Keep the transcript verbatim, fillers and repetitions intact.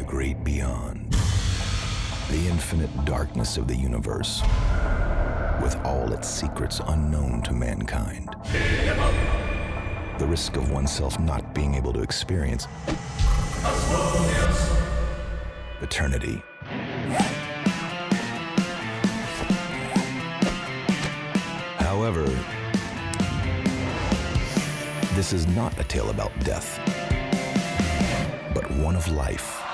great beyond, the infinite darkness of the universe, with all its secrets unknown to mankind. The risk of oneself not being able to experience eternity. However, this is not a tale about death, but one of life.